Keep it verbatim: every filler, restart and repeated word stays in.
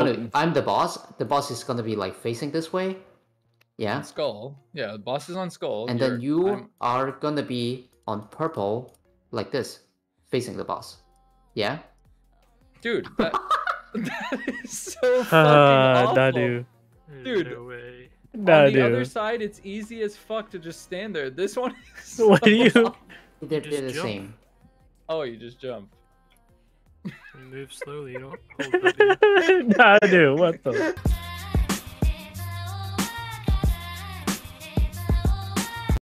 I'm the boss. The boss is gonna be like facing this way. Yeah. On Skull. Yeah, the boss is on Skull. And You're, then you I'm... are gonna be on purple, like this, facing the boss. Yeah? Dude, that, that is so fucking Uh, awful. nah, dude. Dude, no way. Nah, on the dude. other side, it's easy as fuck to just stand there. This one is so What do you? They're, Just they're the jump. same. Oh, you just jump. You move slowly, you don't hold W. Nah, dude. What the?